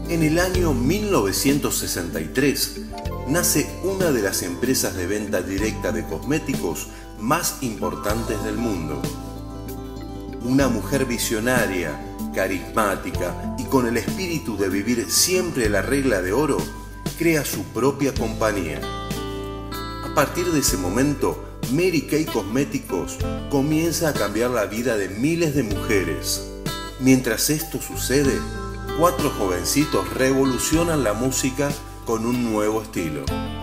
En el año 1963 nace una de las empresas de venta directa de cosméticos más importantes del mundo. Una mujer visionaria, carismática y con el espíritu de vivir siempre la regla de oro, crea su propia compañía. A partir de ese momento, Mary Kay Cosméticos comienza a cambiar la vida de miles de mujeres. Mientras esto sucede, 4 jovencitos revolucionan la música con un nuevo estilo.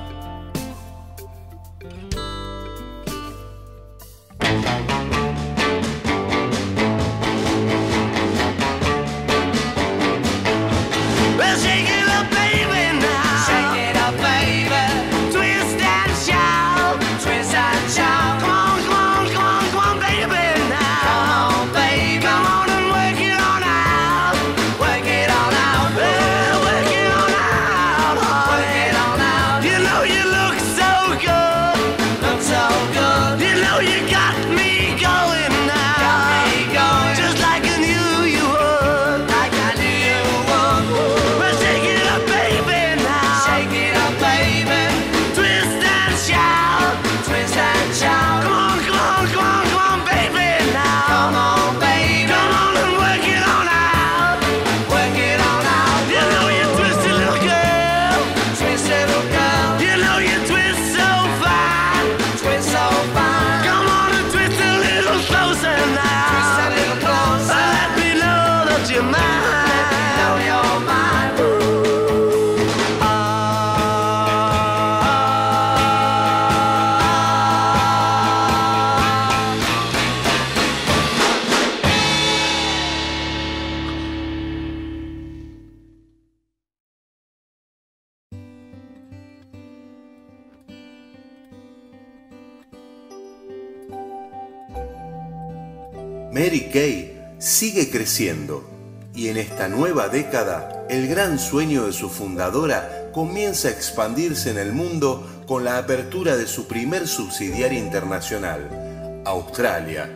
Mary Kay sigue creciendo y en esta nueva década el gran sueño de su fundadora comienza a expandirse en el mundo con la apertura de su primer subsidiaria internacional, Australia.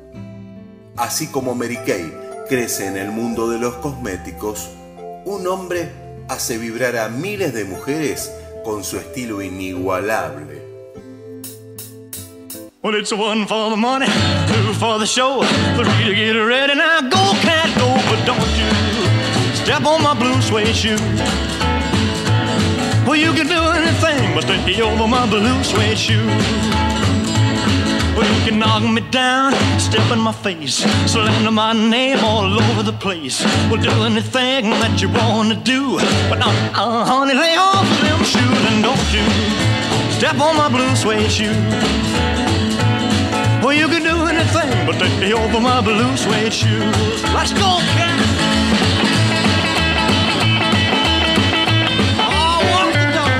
Así como Mary Kay crece en el mundo de los cosméticos, un hombre hace vibrar a miles de mujeres con su estilo inigualable. Well, it's one for the money, 2 for the show, 3 to get ready. Now go, cat, go, but don't you step on my blue suede shoe. Well, you can do anything but stay over my blue suede shoe. Well, you can knock me down, step in my face, slander my name all over the place. Well, do anything that you want to do, but honey, lay off them shoes and don't you step on my blue suede shoe. Well, you can do anything but stay over my blue suede shoes. Let's go, cat! Oh, walk the dog.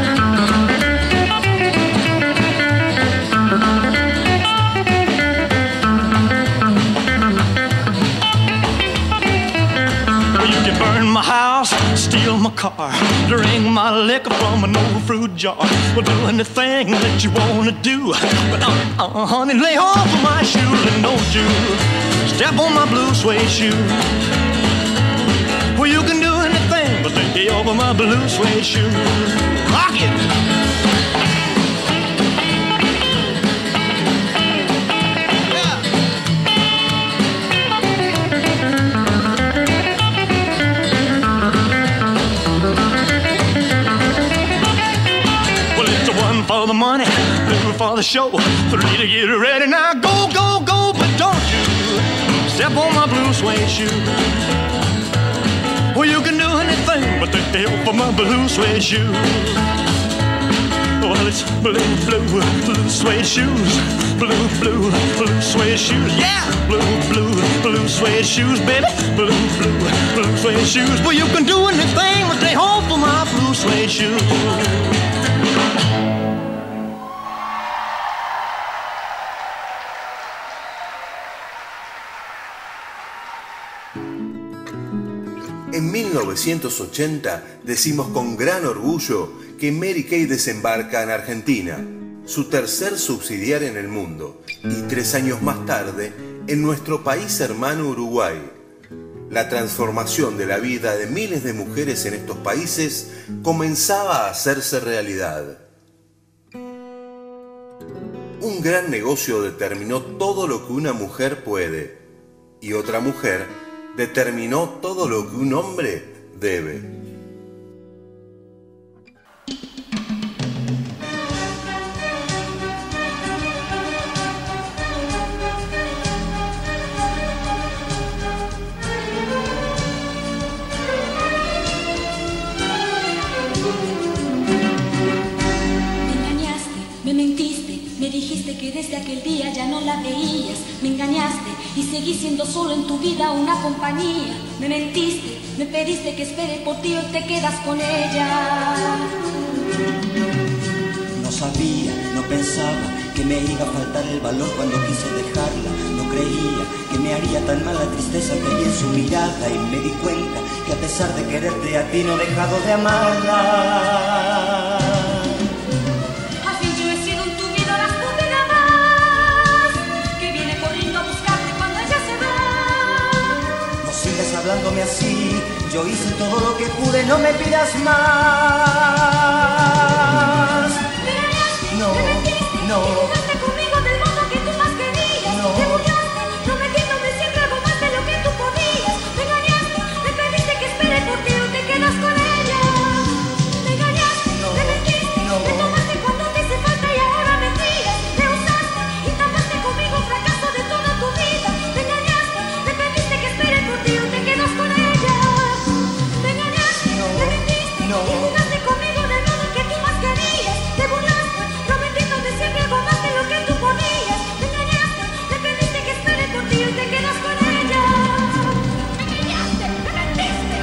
Well, you can burn my house, steal my car, drink my liquor from an old fruit jar. Well, do anything that you wanna do, but honey, lay off of my shoes and don't you step on my blue suede shoe. Well, you can do anything but stay over my blue suede shoe. Rock it! For the money, 2 for the show, 3 to get ready. Now go, go, go, but don't you step on my blue suede shoe. Well, you can do anything but stay over my blue suede shoe. Well, it's blue, blue, blue suede shoes. Blue, blue, blue suede shoes. Yeah, blue, blue, blue suede shoes, baby. Blue, blue, blue suede shoes. Well, you can do anything but stay home for my blue suede shoes. En 1980 decimos con gran orgullo que Mary Kay desembarca en Argentina, su tercer subsidiaria en el mundo, y 3 años más tarde en nuestro país hermano Uruguay. la transformación de la vida de miles de mujeres en estos países comenzaba a hacerse realidad. Un gran negocio determinó todo lo que una mujer puede, y otra mujer determinó todo lo que un hombre debe. Me mentiste, me dijiste que desde aquel día ya no la veías. Me engañaste y seguí siendo solo en tu vida una compañía. Me mentiste, me pediste que espere por ti y te quedas con ella. No sabía, no pensaba que me iba a faltar el valor cuando quise dejarla. No creía que me haría tan mal la tristeza que vi en su mirada. Y me di cuenta que a pesar de quererte a ti no he dejado de amarla. Hablándome así, yo hice todo lo que pude, no me pidas más. No, no. Te conmigo del modo que tú más querías. No. Te burlaste, prometiéndome siempre algo más de lo que tú podías. Me engañaste, me pediste que espere por ti y te quedas con ella. Me engañaste, No. me mentiste, No. me tomaste cuando te hice falta y ahora me tiras. Me usaste y tapaste conmigo un fracaso de toda tu vida. Me engañaste, me pediste que espere por ti y te quedas con ella. Me engañaste, No. me mentiste, No. y jugaste conmigo del modo que tú más querías. Te burlaste, prometiéndome siempre algo más de lo que tú podías. Me engañaste, me pediste que espere por ti y te quedas con ella. Me engañaste, me mentiste.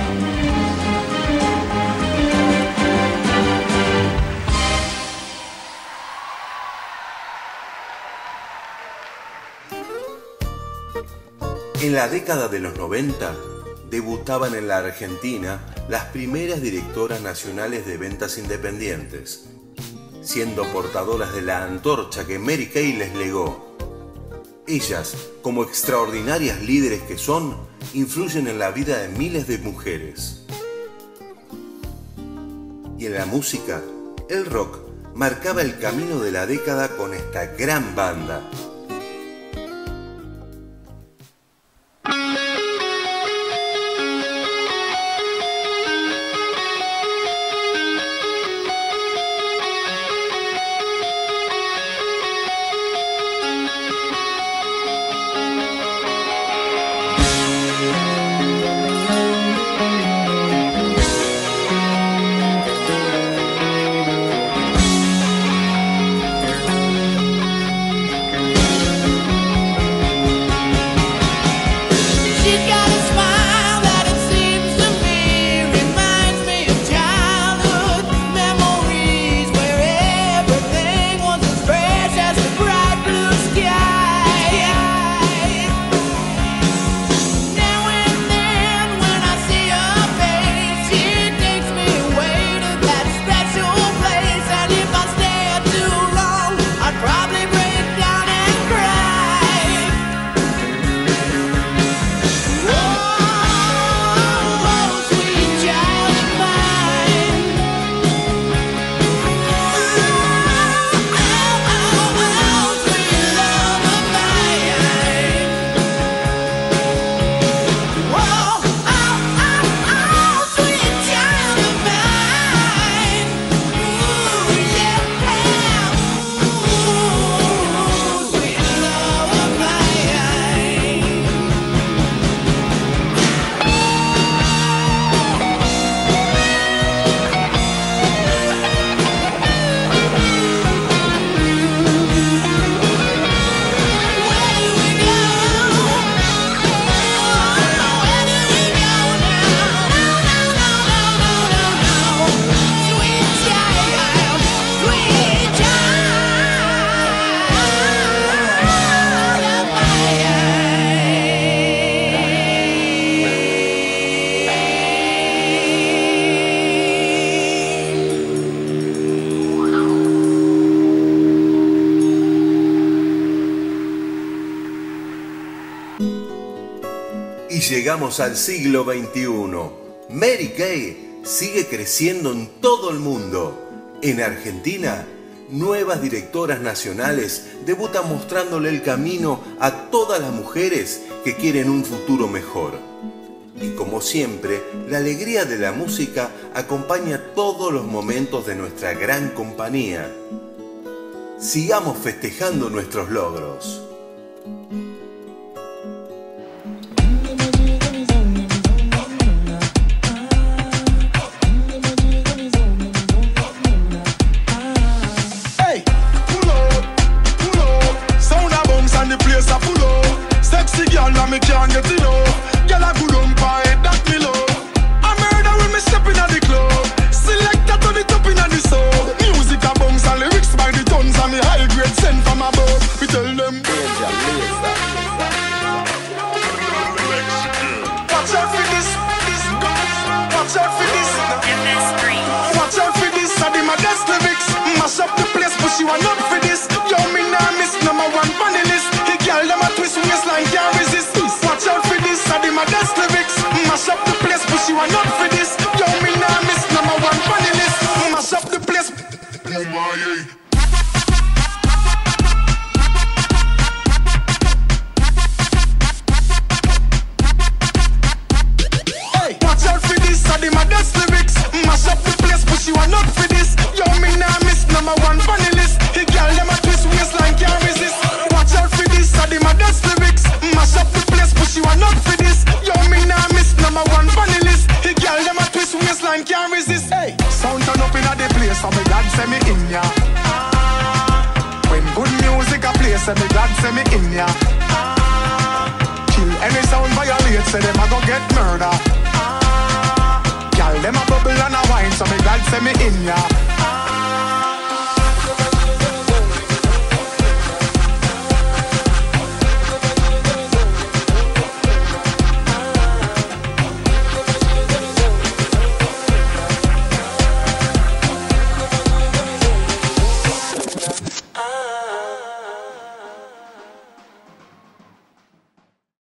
En la década de los 90, debutaban en la Argentina las primeras directoras nacionales de ventas independientes, siendo portadoras de la antorcha que Mary Kay les legó. Ellas, como extraordinarias líderes que son, influyen en la vida de miles de mujeres. Y en la música, el rock marcaba el camino de la década con esta gran banda. Y llegamos al siglo XXI. Mary Kay sigue creciendo en todo el mundo. En Argentina, nuevas directoras nacionales debutan mostrándole el camino a todas las mujeres que quieren un futuro mejor. Y como siempre, la alegría de la música acompaña todos los momentos de nuestra gran compañía. Sigamos festejando nuestros logros. Sexy girl, now me can't get it up. Girl, I good on pie, that me love. I murder when me step in at the club. Selector to the top in at the soul. Music a bounce and lyrics by the tons. And the high grade sent from above. We tell them watch out for this, watch out for this. Watch out for this, I did my best lyrics. Mash up the place, but she want up for this. Yo, me nah miss number one on the list. The girl, them a twist waistline, can't resist. Watch out for this, I did my best lyrics. Mash up the place, but she want up for this. Yo, me nah miss number one on the list. Mash up the place. Oh my, watch out for this, I did my best lyrics. Mash up the place, but she want up for this. Yo, me nah miss number one on the list. The girl, them a twist waistline, can't resist. Watch out for this, I did my best lyrics. Mash up the place, but she want up for this. Yo, me nah miss number one on the list. The girl, them a twist waistline, can't resist. Hey, sound turn up in a the place, so me glad say me in ya. When good music a play, say me glad say me in ya. Kill any sound violate, say them a go get murder. Girl, them a bubble and a wine, so me glad say me in ya.